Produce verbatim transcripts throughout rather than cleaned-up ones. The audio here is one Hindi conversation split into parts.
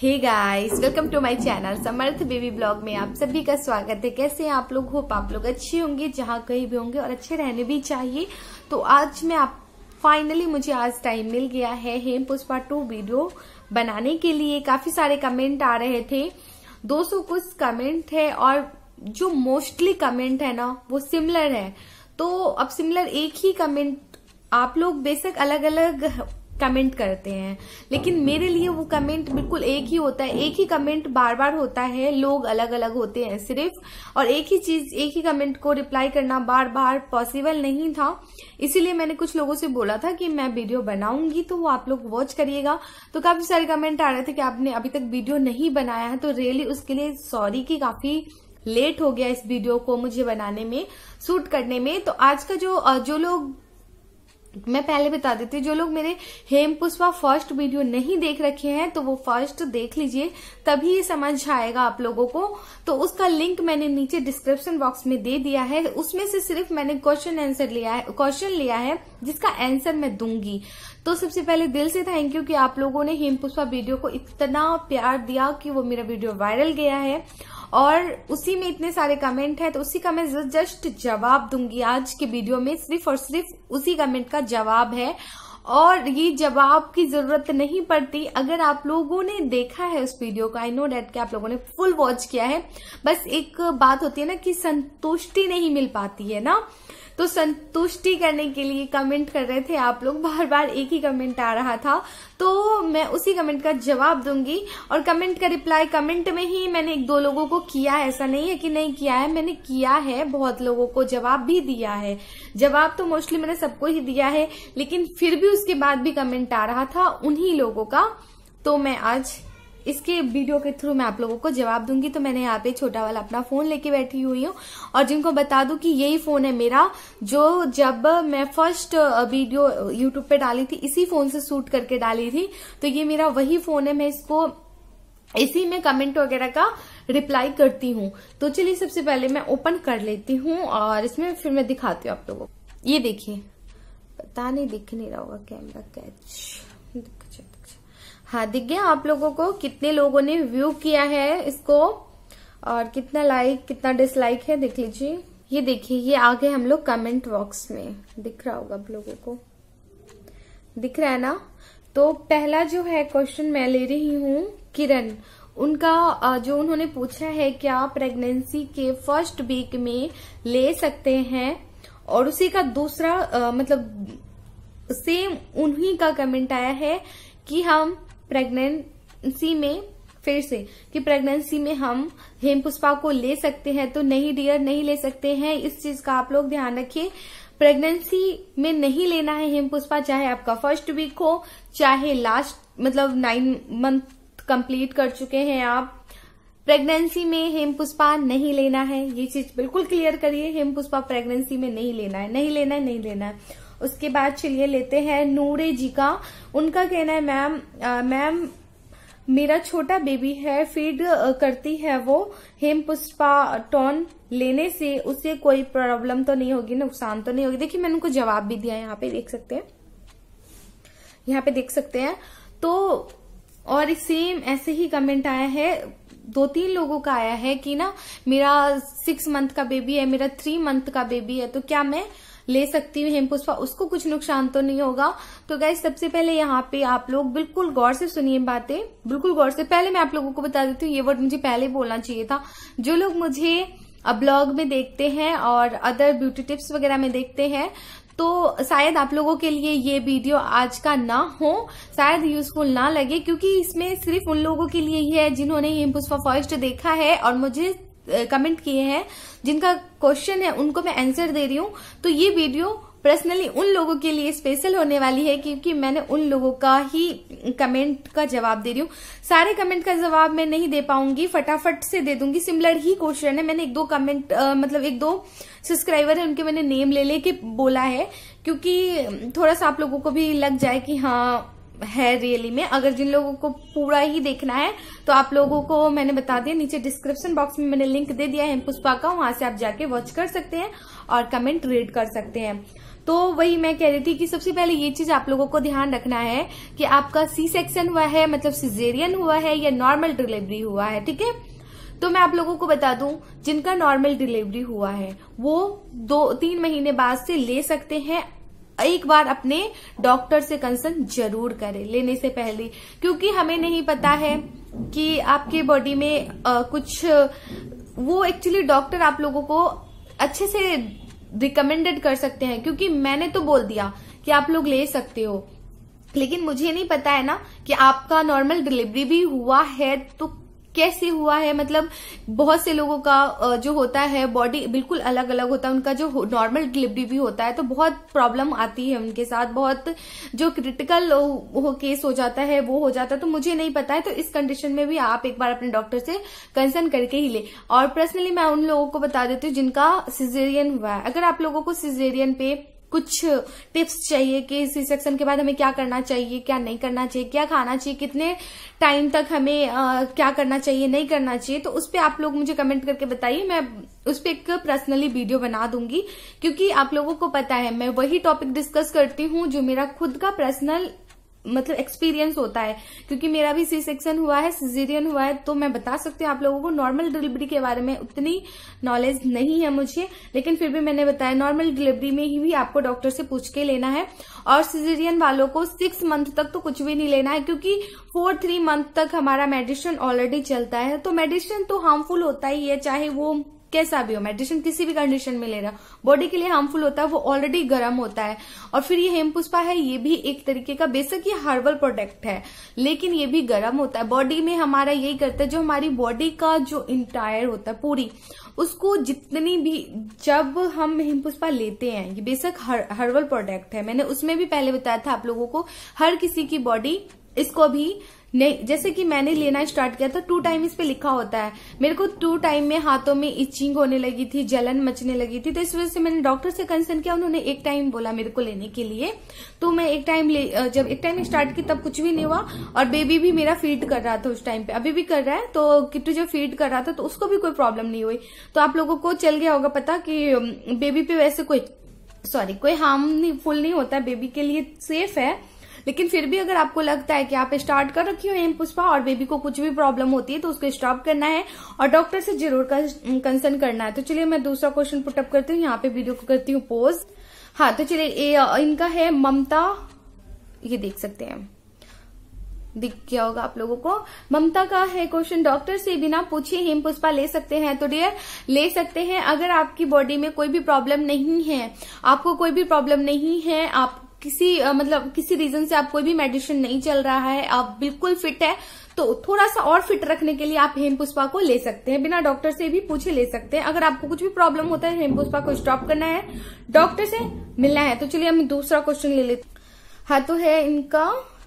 Hey guys, welcome to my channel Samarth baby blog में आप सभी का स्वागत है। कैसे हैं आप लोग? होप आप लोग अच्छे होंगे जहां कहीं भी होंगे और अच्छे रहने भी चाहिए। तो आज मैं आप फाइनली मुझे आज टाइम मिल गया है हेम पुष्पा टू वीडियो बनाने के लिए। काफी सारे कमेंट आ रहे थे, दो सौ कुछ कमेंट है और जो मोस्टली कमेंट है ना वो सिमिलर है। तो अब सिमिलर एक ही कमेंट आप लोग बेशक अलग अलग कमेंट करते हैं, लेकिन मेरे लिए वो कमेंट बिल्कुल एक ही होता है। एक ही कमेंट बार बार होता है, लोग अलग अलग होते हैं सिर्फ, और एक ही चीज एक ही कमेंट को रिप्लाई करना बार बार पॉसिबल नहीं था। इसीलिए मैंने कुछ लोगों से बोला था कि मैं वीडियो बनाऊंगी तो वो आप लोग वॉच करिएगा। तो काफी सारे कमेंट आ रहे थे कि आपने अभी तक वीडियो नहीं बनाया है, तो रियली उसके लिए सॉरी कि काफी लेट हो गया इस वीडियो को मुझे बनाने में, शूट करने में। तो आज का जो जो लोग, मैं पहले बता देती हूँ, जो लोग मेरे हेम पुष्पा फर्स्ट वीडियो नहीं देख रखे हैं तो वो फर्स्ट देख लीजिए, तभी ये समझ आएगा आप लोगों को। तो उसका लिंक मैंने नीचे डिस्क्रिप्शन बॉक्स में दे दिया है। उसमें से सिर्फ मैंने क्वेश्चन आंसर लिया है, क्वेश्चन लिया है जिसका आंसर मैं दूंगी। तो सबसे पहले दिल से थैंक यू कि आप लोगों ने हेम पुष्पा वीडियो को इतना प्यार दिया कि वो मेरा वीडियो वायरल गया है, और उसी में इतने सारे कमेंट है तो उसी का मैं जस्ट जवाब दूंगी आज के वीडियो में। सिर्फ और सिर्फ उसी कमेंट का जवाब है, और ये जवाब की जरूरत नहीं पड़ती अगर आप लोगों ने देखा है उस वीडियो को। आई नो डैट कि आप लोगों ने फुल वॉच किया है। बस एक बात होती है ना कि संतुष्टि नहीं मिल पाती है ना, तो संतुष्टि करने के लिए कमेंट कर रहे थे आप लोग, बार बार एक ही कमेंट आ रहा था, तो मैं उसी कमेंट का जवाब दूंगी। और कमेंट का रिप्लाई कमेंट में ही मैंने एक दो लोगों को किया है, ऐसा नहीं है कि नहीं किया है, मैंने किया है, बहुत लोगों को जवाब भी दिया है। जवाब तो मोस्टली मैंने सबको ही दिया है, लेकिन फिर भी उसके बाद भी कमेंट आ रहा था उन्हीं लोगों का। तो मैं आज इसके वीडियो के थ्रू मैं आप लोगों को जवाब दूंगी। तो मैंने यहाँ पे छोटा वाला अपना फोन लेके बैठी हुई हूँ, और जिनको बता दूं कि यही फोन है मेरा, जो जब मैं फर्स्ट वीडियो यूट्यूब पे डाली थी इसी फोन से शूट करके डाली थी। तो ये मेरा वही फोन है, मैं इसको इसी में कमेंट वगैरह का रिप्लाई करती हूँ। तो चलिए सबसे पहले मैं ओपन कर लेती हूँ और इसमें फिर मैं दिखाती हूँ आप लोगों को। ये देखिए, पता नहीं दिख नहीं रहा होगा कैमरा कैच, हाँ दिख गया आप लोगों को। कितने लोगों ने व्यू किया है इसको और कितना लाइक कितना डिसलाइक है देख लीजिए। ये देखिए, ये आ गए हम लोग कमेंट बॉक्स में, दिख रहा होगा आप लोगों को, दिख रहा है ना। तो पहला जो है क्वेश्चन मैं ले रही हूँ किरण, उनका जो उन्होंने पूछा है क्या प्रेगनेंसी के फर्स्ट वीक में ले सकते हैं, और उसी का दूसरा आ, मतलब सेम उन्हीं का कमेंट आया है कि हम प्रेगनेंसी में, फिर से कि प्रेगनेंसी में हम हेम पुष्पा को ले सकते हैं। तो नहीं डियर, नहीं ले सकते हैं, इस चीज का आप लोग ध्यान रखिए। प्रेगनेंसी में नहीं लेना है हेम पुष्पा, चाहे आपका फर्स्ट वीक हो, चाहे लास्ट मतलब नाइन मंथ कंप्लीट कर चुके हैं आप, प्रेगनेंसी में हेम पुष्पा नहीं लेना है। ये चीज बिल्कुल क्लियर करिए, हेम पुष्पा प्रेगनेंसी में नहीं लेना है, नहीं लेना है, नहीं लेना है। उसके बाद चलिए लेते हैं नूरे जी का। उनका कहना है मैम मैम मेरा छोटा बेबी है, फीड करती है वो, हेम पुष्पा टॉन लेने से उसे कोई प्रॉब्लम तो नहीं होगी, नुकसान तो नहीं होगी। देखिए मैंने उनको जवाब भी दिया है, यहाँ पे देख सकते हैं, यहाँ पे देख सकते हैं। तो और सेम ऐसे ही कमेंट आया है, दो तीन लोगों का आया है कि ना मेरा सिक्स मंथ का बेबी है, मेरा थ्री मंथ का बेबी है, तो क्या मैं ले सकती हूँ हेम पुष्पा, उसको कुछ नुकसान तो नहीं होगा। तो गाइस सबसे पहले यहाँ पे आप लोग बिल्कुल गौर से सुनिए बातें, बिल्कुल गौर से। पहले मैं आप लोगों को बता देती हूँ, ये वर्ड मुझे पहले बोलना चाहिए था। जो लोग मुझे ब्लॉग में देखते हैं और अदर ब्यूटी टिप्स वगैरह में देखते हैं, तो शायद आप लोगों के लिए ये वीडियो आज का ना हो, शायद यूजफुल ना लगे, क्योंकि इसमें सिर्फ उन लोगों के लिए ही है जिन्होंने हेम पुष्पा फर्स्ट देखा है और मुझे कमेंट किए हैं, जिनका क्वेश्चन है उनको मैं आंसर दे रही हूँ। तो ये वीडियो पर्सनली उन लोगों के लिए स्पेशल होने वाली है, क्योंकि मैंने उन लोगों का ही कमेंट का जवाब दे रही हूँ। सारे कमेंट का जवाब मैं नहीं दे पाऊंगी, फटाफट से दे दूंगी। सिमिलर ही क्वेश्चन है, मैंने एक दो कमेंट आ, मतलब एक दो सब्सक्राइबर है उनके मैंने नेम ले लेके बोला है, क्योंकि थोड़ा सा आप लोगों को भी लग जाए कि हाँ है रियली में। अगर जिन लोगों को पूरा ही देखना है तो आप लोगों को मैंने बता दिया, नीचे डिस्क्रिप्शन बॉक्स में मैंने लिंक दे दिया है हेम पुष्पा का, वहां से आप जाके वॉच कर सकते हैं और कमेंट रीड कर सकते हैं। तो वही मैं कह रही थी कि सबसे पहले ये चीज आप लोगों को ध्यान रखना है कि आपका सी सेक्शन हुआ है, मतलब सिजेरियन हुआ है या नॉर्मल डिलीवरी हुआ है, ठीक है। तो मैं आप लोगों को बता दूं, जिनका नॉर्मल डिलीवरी हुआ है वो दो तीन महीने बाद से ले सकते हैं। एक बार अपने डॉक्टर से कंसल्ट जरूर करें लेने से पहले, क्योंकि हमें नहीं पता है कि आपके बॉडी में आ, कुछ वो एक्चुअली डॉक्टर आप लोगों को अच्छे से रिकमेंडेड कर सकते हैं, क्योंकि मैंने तो बोल दिया कि आप लोग ले सकते हो, लेकिन मुझे नहीं पता है ना कि आपका नॉर्मल डिलीवरी भी हुआ है तो कैसे हुआ है। मतलब बहुत से लोगों का जो होता है बॉडी बिल्कुल अलग अलग होता है, उनका जो नॉर्मल डिलीवरी भी होता है तो बहुत प्रॉब्लम आती है उनके साथ, बहुत जो क्रिटिकल हो केस हो जाता है वो हो जाता है। तो मुझे नहीं पता है, तो इस कंडीशन में भी आप एक बार अपने डॉक्टर से कंसर्न करके ही ले। और पर्सनली मैं उन लोगों को बता देती हूँ जिनका सिजेरियन हुआ है। अगर आप लोगों को सिजेरियन पे कुछ टिप्स चाहिए कि सी सेक्शन के बाद हमें क्या करना चाहिए, क्या नहीं करना चाहिए, क्या खाना चाहिए, कितने टाइम तक हमें आ, क्या करना चाहिए, नहीं करना चाहिए, तो उस पे आप लोग मुझे कमेंट करके बताइए। मैं उस पे एक पर्सनली वीडियो बना दूंगी, क्योंकि आप लोगों को पता है मैं वही टॉपिक डिस्कस करती हूँ जो मेरा खुद का पर्सनल मतलब एक्सपीरियंस होता है, क्योंकि मेरा भी सी सेक्शन हुआ है, सिजेरियन हुआ है, तो मैं बता सकती हूँ आप लोगों को। नॉर्मल डिलीवरी के बारे में उतनी नॉलेज नहीं है मुझे, लेकिन फिर भी मैंने बताया नॉर्मल डिलीवरी में ही भी आपको डॉक्टर से पूछ के लेना है। और सिजेरियन वालों को सिक्स मंथ तक तो कुछ भी नहीं लेना है, क्योंकि फोर थ्री मंथ तक हमारा मेडिसिन ऑलरेडी चलता है। तो मेडिसिन तो हार्मफुल होता ही है, चाहे वो कैसा भी हो, मेडिसिन किसी भी कंडीशन में ले रहा बॉडी के लिए हार्मफुल होता है, वो ऑलरेडी गर्म होता है। और फिर ये हेमपुष्पा है, ये भी एक तरीके का, बेशक ये हर्बल प्रोडक्ट है लेकिन ये भी गर्म होता है। बॉडी में हमारा यही करता है, जो हमारी बॉडी का जो इंटायर होता है पूरी, उसको जितनी भी, जब हम हेमपुष्पा लेते हैं, ये बेशक हर, हर्बल प्रोडक्ट है, मैंने उसमें भी पहले बताया था आप लोगों को, हर किसी की बॉडी इसको भी नहीं, जैसे कि मैंने लेना स्टार्ट किया था टू टाइम इस पे लिखा होता है, मेरे को टू टाइम में हाथों में इचिंग होने लगी थी, जलन मचने लगी थी, तो इस वजह से मैंने डॉक्टर से कंसर्न किया। उन्होंने एक टाइम बोला मेरे को लेने के लिए, तो मैं एक टाइम ले जब एक टाइम स्टार्ट की तब कुछ भी नहीं हुआ। और बेबी भी मेरा फीड कर रहा था उस टाइम पे, अभी भी कर रहा है, तो किट्टू जब फीड कर रहा था तो उसको भी कोई प्रॉब्लम नहीं हुई। तो आप लोगों को चल गया होगा पता कि बेबी पे वैसे कोई सॉरी कोई हार्मफुल नहीं होता है, बेबी के लिए सेफ है। लेकिन फिर भी अगर आपको लगता है कि आप स्टार्ट कर रखी हो हेमपुष्पा और बेबी को कुछ भी प्रॉब्लम होती है तो उसको स्टॉप करना है और डॉक्टर से जरूर कंसर्न करना है। तो चलिए मैं दूसरा क्वेश्चन पुटअप करती हूँ, यहाँ पे वीडियो को करती हूँ पोज। हाँ, तो चलिए इनका है ममता, ये देख सकते हैं, दिख गया होगा आप लोगों को। ममता का है क्वेश्चन, डॉक्टर से बिना पूछे हेमपुष्पा ले सकते हैं? तो डियर ले सकते हैं, अगर आपकी बॉडी में कोई भी प्रॉब्लम नहीं है, आपको कोई भी प्रॉब्लम नहीं है, आप किसी आ, मतलब किसी रीजन से आप कोई भी मेडिसिन नहीं चल रहा है, आप बिल्कुल फिट है, तो थोड़ा सा और फिट रखने के लिए आप हेमपुष्पा को ले सकते हैं, बिना डॉक्टर से भी पूछे ले सकते हैं। अगर आपको कुछ भी प्रॉब्लम होता है, हेमपुष्पा को स्टॉप करना है, डॉक्टर से मिलना है। तो चलिए हम दूसरा क्वेश्चन ले लेते। हाँ, तो है इनका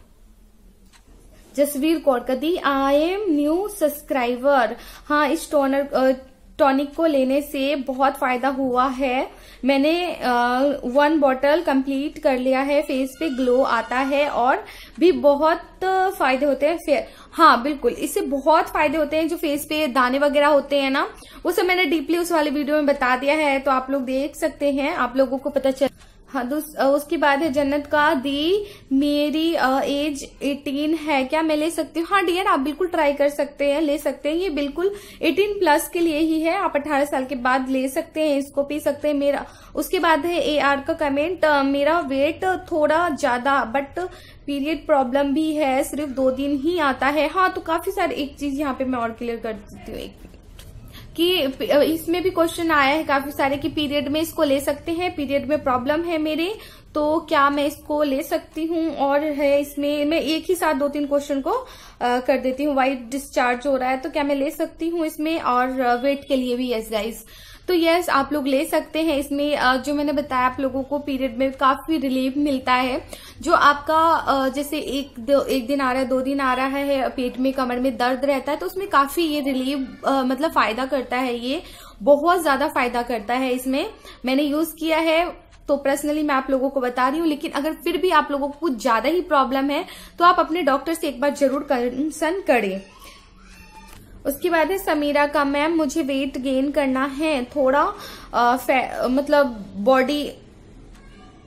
जसवीर कौरकदी, आई एम न्यू सब्सक्राइबर। हाँ, इस टोनर टॉनिक को लेने से बहुत फायदा हुआ है, मैंने वन बॉटल कंप्लीट कर लिया है, फेस पे ग्लो आता है और भी बहुत फायदे होते हैं। फिर हाँ बिल्कुल, इससे बहुत फायदे होते हैं, जो फेस पे दाने वगैरह होते हैं ना, वो सब मैंने डीपली उस वाले वीडियो में बता दिया है, तो आप लोग देख सकते हैं, आप लोगों को पता चल। हाँ, उसके बाद है जन्नत का दी, मेरी एज एटीन है, क्या मैं ले सकती हूँ? हाँ डियर, आप बिल्कुल ट्राई कर सकते हैं, ले सकते हैं, ये बिल्कुल एटीन प्लस के लिए ही है, आप अठारह साल के बाद ले सकते हैं, इसको पी सकते हैं। मेरा उसके बाद है ए आर का कमेंट, मेरा वेट थोड़ा ज्यादा बट पीरियड प्रॉब्लम भी है, सिर्फ दो दिन ही आता है। हाँ, तो काफी सारे, एक चीज यहाँ पे मैं और क्लियर कर देती हूँ कि इसमें भी क्वेश्चन आया है काफी सारे कि पीरियड में इसको ले सकते हैं, पीरियड में प्रॉब्लम है मेरे, तो क्या मैं इसको ले सकती हूँ? और है इसमें मैं एक ही साथ दो तीन क्वेश्चन को आ, कर देती हूँ। वाइट डिस्चार्ज हो रहा है, तो क्या मैं ले सकती हूँ इसमें? और वेट के लिए भी यस गाइस, तो यस आप लोग ले सकते हैं इसमें। जो मैंने बताया आप लोगों को, पीरियड में काफी रिलीफ मिलता है, जो आपका जैसे एक दो एक दिन आ रहा है, दो दिन आ रहा है, पेट में कमर में दर्द रहता है, तो उसमें काफी ये रिलीफ मतलब फायदा करता है, ये बहुत ज्यादा फायदा करता है। इसमें मैंने यूज किया है, तो पर्सनली मैं आप लोगों को बता रही हूँ, लेकिन अगर फिर भी आप लोगों को कुछ ज्यादा ही प्रॉब्लम है तो आप अपने डॉक्टर से एक बार जरूर कंसल्ट करें। उसके बाद है समीरा का, मैम मुझे वेट गेन करना है, थोड़ा आ, मतलब बॉडी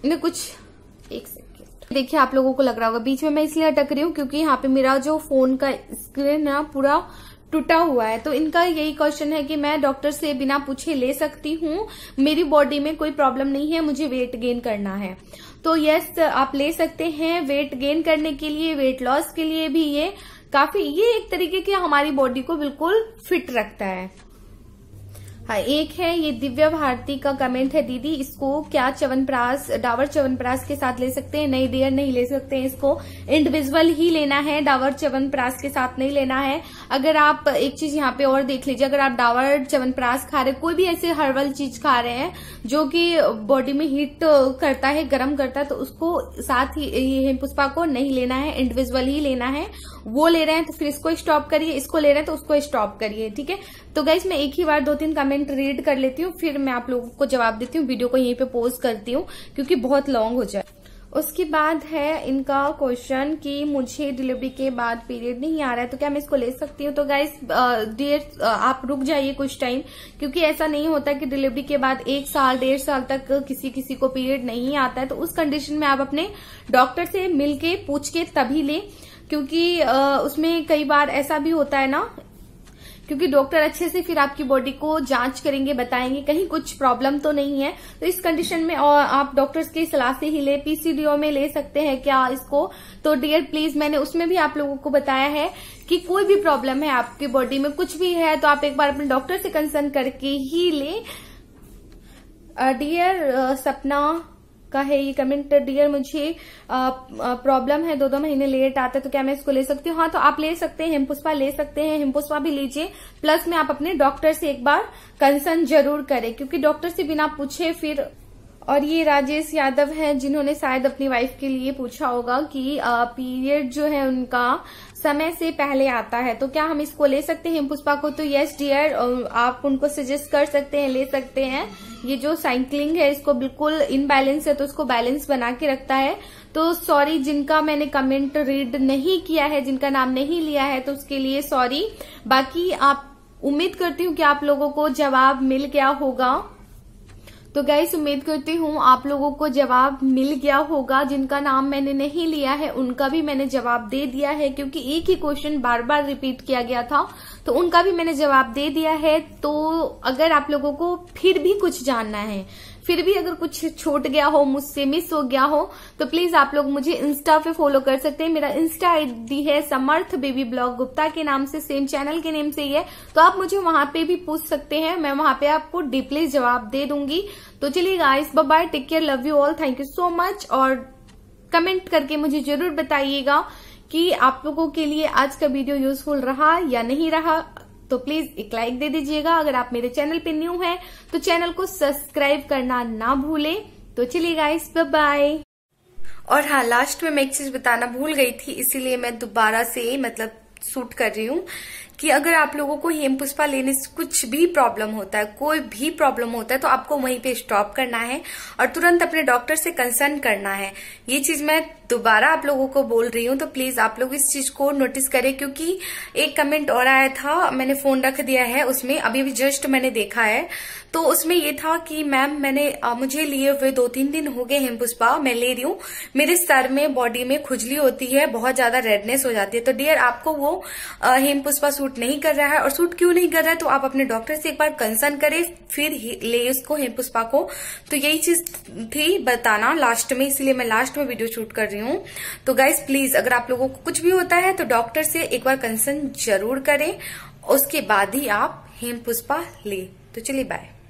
इन्हें कुछ एक सेकेंड देखिए, आप लोगों को लग रहा होगा बीच में मैं इसलिए अटक रही हूँ क्योंकि यहाँ पे मेरा जो फोन का स्क्रीन है पूरा टूटा हुआ है। तो इनका यही क्वेश्चन है कि मैं डॉक्टर से बिना पूछे ले सकती हूँ, मेरी बॉडी में कोई प्रॉब्लम नहीं है, मुझे वेट गेन करना है। तो यस, आप ले सकते हैं। वेट गेन करने के लिए, वेट लॉस के लिए भी ये काफी, ये एक तरीके की हमारी बॉडी को बिल्कुल फिट रखता है। हाँ, एक है ये दिव्या भारती का कमेंट है, दीदी इसको क्या च्यवनप्राश, डाबर च्यवनप्राश के साथ ले सकते हैं? नहीं डियर, नहीं ले सकते हैं, इसको इंडिविजुअल ही लेना है, डाबर च्यवनप्राश के साथ नहीं लेना है। अगर आप एक चीज यहाँ पे और देख लीजिए, अगर आप डाबर च्यवनप्राश खा रहे, कोई भी ऐसे हर्बल चीज खा रहे हैं जो कि बॉडी में हीट करता है, गर्म करता है, तो उसको साथ ही ये हिमपुष्पा को नहीं लेना है, इंडिविजुअल ही लेना है। वो ले रहे हैं तो फिर इसको स्टॉप करिए, इसको ले रहे हैं तो उसको स्टॉप करिए, ठीक है। तो गाइस मैं एक ही बार दो तीन कमेंट रीड कर लेती हूँ, फिर मैं आप लोगों को जवाब देती हूँ। वीडियो को यहीं पे पोस्ट करती हूँ क्योंकि बहुत लॉन्ग हो जाए। उसके बाद है इनका क्वेश्चन कि मुझे डिलीवरी के बाद पीरियड नहीं आ रहा है तो क्या मैं इसको ले सकती हूँ? तो गाइस डियर आप रुक जाइए कुछ टाइम, क्योंकि ऐसा नहीं होता कि डिलीवरी के बाद एक साल डेढ़ साल तक किसी किसी को पीरियड नहीं आता है। तो उस कंडीशन में आप अपने डॉक्टर से मिलके पूछ के तभी ले, क्योंकि उसमें कई बार ऐसा भी होता है ना, क्योंकि डॉक्टर अच्छे से फिर आपकी बॉडी को जांच करेंगे, बताएंगे कहीं कुछ प्रॉब्लम तो नहीं है। तो इस कंडीशन में और आप डॉक्टर्स की सलाह से ही ले। पीसीडीओ में ले सकते हैं क्या इसको? तो डियर प्लीज, मैंने उसमें भी आप लोगों को बताया है कि कोई भी प्रॉब्लम है आपकी बॉडी में, कुछ भी है, तो आप एक बार अपने डॉक्टर से कंसर्न करके ही ले। डियर सपना का है ये कमेंट, डियर मुझे प्रॉब्लम है, दो दो महीने लेट आता है तो क्या मैं इसको ले सकती हूँ? हाँ, तो आप ले सकते हैं, हिमपुष्पा ले सकते हैं, हिमपुष्पा भी लीजिए। प्लस में आप अपने डॉक्टर से एक बार कंसर्न जरूर करें, क्योंकि डॉक्टर से बिना पूछे फिर। और ये राजेश यादव हैं जिन्होंने शायद अपनी वाइफ के लिए पूछा होगा कि पीरियड जो है उनका समय से पहले आता है तो क्या हम इसको ले सकते हैं हिमपुष्पा को? तो यस डियर, आप उनको सजेस्ट कर सकते हैं, ले सकते हैं। ये जो साइकिलिंग है इसको बिल्कुल इनबैलेंस है तो इसको बैलेंस बना के रखता है। तो सॉरी जिनका मैंने कमेंट रीड नहीं किया है, जिनका नाम नहीं लिया है, तो उसके लिए सॉरी। बाकी आप उम्मीद करती हूँ कि आप लोगों को जवाब मिल गया होगा। तो गाइस उम्मीद करती हूँ आप लोगों को जवाब मिल गया होगा। जिनका नाम मैंने नहीं लिया है उनका भी मैंने जवाब दे दिया है, क्योंकि एक ही क्वेश्चन बार बार रिपीट किया गया था, तो उनका भी मैंने जवाब दे दिया है। तो अगर आप लोगों को फिर भी कुछ जानना है, फिर भी अगर कुछ छूट गया हो, मुझसे मिस हो गया हो, तो प्लीज आप लोग मुझे इंस्टा पे फॉलो कर सकते हैं। मेरा इंस्टा आईडी है समर्थ बेबी ब्लॉग गुप्ता के नाम से, सेम चैनल के नेम से ही है, तो आप मुझे वहां पे भी पूछ सकते हैं, मैं वहां पे आपको डीपली जवाब दे दूंगी। तो चलिए guys, bye bye, take care, love you all, thank you so much. और कमेंट करके मुझे जरूर बताइएगा कि आप लोगों के लिए आज का वीडियो यूजफुल रहा या नहीं रहा। तो प्लीज एक लाइक दे दीजिएगा। अगर आप मेरे चैनल पे न्यू हैं तो चैनल को सब्सक्राइब करना ना भूलें। तो चलिए गाइस, बाय बाय। और हाँ, लास्ट में मैं एक चीज बताना भूल गई थी, इसीलिए मैं दोबारा से मतलब शूट कर रही हूँ कि अगर आप लोगों को हिमपुष्पा लेने से कुछ भी प्रॉब्लम होता है, कोई भी प्रॉब्लम होता है, तो आपको वहीं पे स्टॉप करना है और तुरंत अपने डॉक्टर से कंसर्न करना है। ये चीज मैं दोबारा आप लोगों को बोल रही हूँ, तो प्लीज आप लोग इस चीज को नोटिस करें, क्योंकि एक कमेंट और आया था, मैंने फोन रख दिया है उसमें, अभी अभी जस्ट मैंने देखा है, तो उसमें ये था कि मैम मैंने आ, मुझे लिए हुए दो तीन दिन हो गए हिमपुष्पा, मैं ले रही हूँ, मेरे सर में बॉडी में खुजली होती है, बहुत ज्यादा रेडनेस हो जाती है। तो डियर आपको वो हिमपुष्पा सूट नहीं कर रहा है, और सूट क्यों नहीं कर रहा है तो आप अपने डॉक्टर से एक बार कंसर्न करें, फिर ले उसको हिमपुष्पा को। तो यही चीज थी बताना लास्ट में, इसलिए मैं लास्ट में वीडियो शूट कर रही हूँ। तो गाइस प्लीज, अगर आप लोगों को कुछ भी होता है तो डॉक्टर से एक बार कंसर्न जरूर करें, उसके बाद ही आप हिमपुष्पा ले। तो चलिए बाय।